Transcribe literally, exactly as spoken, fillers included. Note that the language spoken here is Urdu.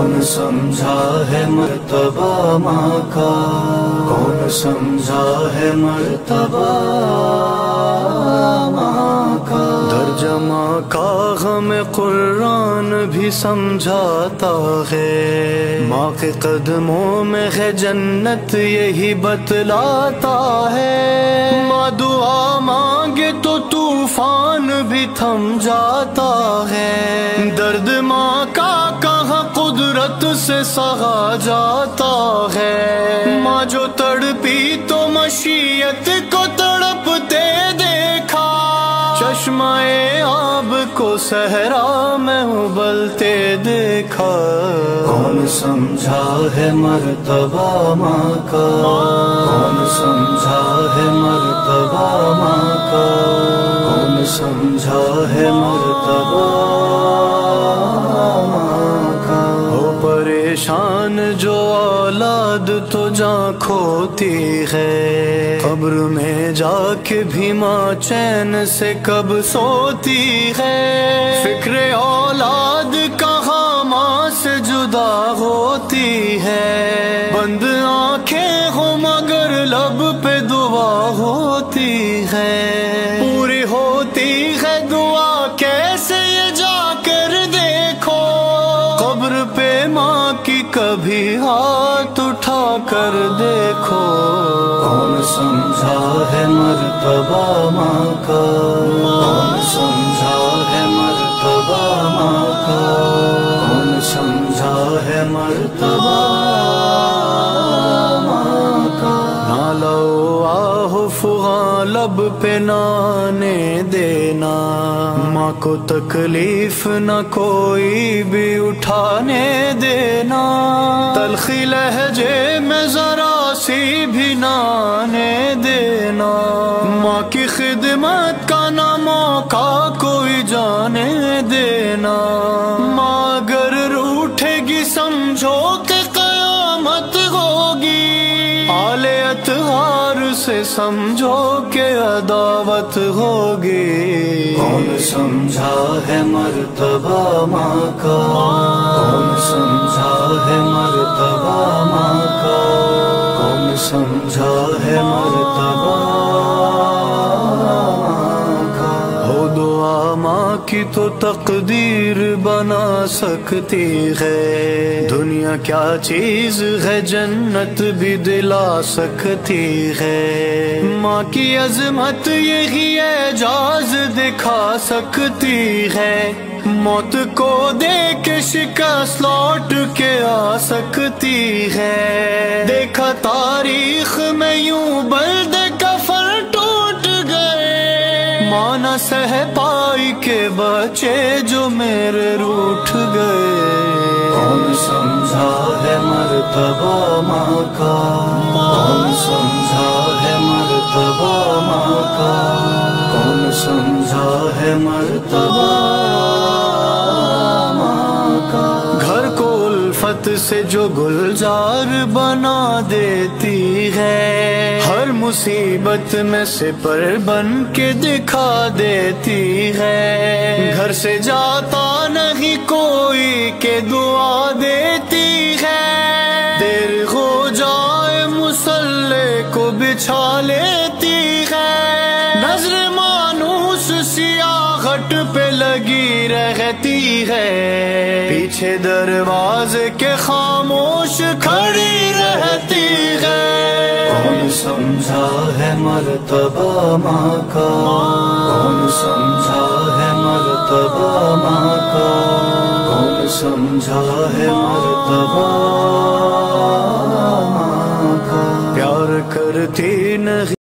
کون سمجھا ہے مرتبہ ماں کا، کون سمجھا ہے مرتبہ ماں کا۔ ترجمہ کا غم قرآن بھی سمجھاتا ہے، ماں کے قدموں میں ہے جنت یہی بتلاتا ہے۔ ماں دعا مانگے تو طوفان بھی تھم جاتا ہے، درد ماں کا کہاں قدرت سے سہا جاتا ہے۔ ماں جو تڑپی تو مشیت کو تڑپتے دیکھا، چشمہ آب کو صحرا میں ابلتے دیکھا۔ کون سمجھا ہے مرتبہ ماں کا، کون سمجھا ہے مرتبہ ماں کا، کون سمجھا ہے مرتبہ ماں کا۔ ہو پریشان جو اولاد تو جاں کھوتی ہے، قبر میں جا کے بھی ماں چین سے کب سوتی ہے۔ فکر اولاد کہاں ماں سے جدا ہوتی ہے، بند آنکھیں ہو مگر لب پہ دعا ہوتی ہے۔ پوری ہوتی ہے دعا کیسے یہ جا کر دیکھو، قبر پہ ماں کی کبھی ہاتھ اٹھا کر دیکھو۔ کون سمجھا ہے مرتبہ ماں کا، کون سمجھا ہے مرتبہ ماں کا، کون سمجھا ہے مرتبہ ماں کا۔ نالو آہ فغاں لب پہ نانے دینا، ماں کو تکلیف نہ کوئی بھی اٹھانے دینا۔ تلخی لہجے میں ذرا سی بھی نہ آنے دینا، ماں کی خدمت کا نہ موقع کوئی جانے دینا۔ ماں اگر روٹھے گی سمجھو کہ قیامت ہوگی، آل اطہار سے سمجھو کہ عداوت ہوگی۔ کون سمجھا ہے مرتبہ ماں کا، کون سمجھا ہے مرتبہ ماں کا، کون سمجھا ہے مرتبہ ماں کا۔ ہو دعا ماں کی تو تقدیر بنا سکتی ہے، دنیا کیا چیز ہے جنت بھی دلا سکتی ہے۔ ماں کی عظمت یہی اعجاز دکھا سکتی ہے، موت کو دیکھ کے شکست لوٹ کے آ سکتی ہے۔ دیکھا تاریخ میں یوں بلدے کفر ٹوٹ گئے، ماں نہ سہ پائی کے بچے جو میرے روٹھ گئے۔ کون سمجھا ہے مرتبہ ماں کا، کون سمجھا ہے مرتبہ ماں کا، کون سمجھا ہے مرتبہ ماں کا۔ گھر کو الفت سے جو گلزار بنا دیتی ہے، ہر مصیبت میں سپر بن کے دکھا دیتی ہے۔ گھر سے جاتا نہیں کوئی کہ دعا دیتی ہے، دیر ہو جائے مصلے کو بچھا لیتی ہے۔ نظر مانوس سیاہٹ پہ لگی رہتی ہے، پیچھے دروازے کے خاموش کھڑی رہتی ہے۔ کون سمجھا ہے مرتبہ ماں کا، کون سمجھا ہے مرتبہ ماں کا، کون سمجھا ہے مرتبہ ماں کا۔ پیار کرتی نہیں